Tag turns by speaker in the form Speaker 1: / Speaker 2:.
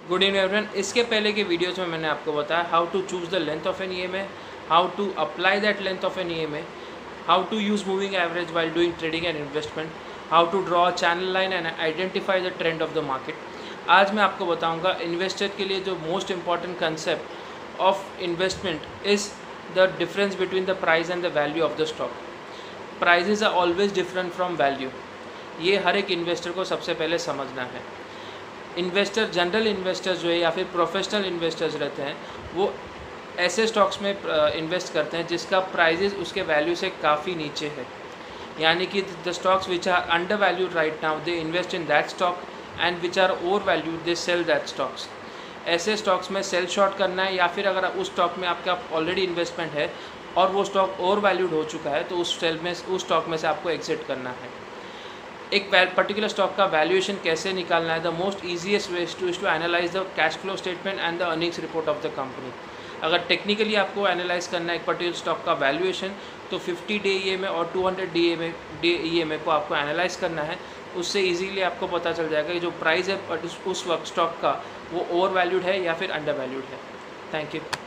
Speaker 1: Good evening everyone. इसके पहले के वीडियोज़ में मैंने आपको बताया how to choose the length of an EMA, how to apply that length of an EMA, how to use moving average while doing trading and investment, how to draw a channel line and identify the trend of the market. आज मैं आपको बताऊंगा investor के लिए जो most important concept of investment is the difference between the price and the value of the stock. Prices are always different from value. ये हर एक इन्वेस्टर को सबसे पहले समझना है। इन्वेस्टर, जनरल इन्वेस्टर्स जो है या फिर प्रोफेशनल इन्वेस्टर्स रहते हैं, वो ऐसे स्टॉक्स में इन्वेस्ट करते हैं जिसका प्राइजेज उसके वैल्यू से काफ़ी नीचे है। यानी कि the stocks which are undervalued right now they invest in that stock and which are overvalued they sell that stocks. ऐसे स्टॉक्स में सेल शॉर्ट करना है, या फिर अगर उस स्टॉक में आपका ऑलरेडी इन्वेस्टमेंट है और वो स्टॉक ओवर वैल्यूड हो चुका है तो उस स्टॉक में से आपको एग्जिट करना है। एक पर्टिकुलर स्टॉक का वैल्यूएशन कैसे निकालना है, the most easiest way is to analyse the cash flow statement and the earnings report of the company. अगर टेक्निकली आपको एनालाइज करना है एक पर्टिकुलर स्टॉक का वैल्यूएशन, तो 50 डे ईएमए और 200 डे ईएमए को आपको एनालाइज करना है। उससे इजीली आपको पता चल जाएगा कि जो प्राइस है उस वक्त स्टॉक का वो ओवर वैल्यूड है या फिर अंडर वैल्यूड है। Thank you.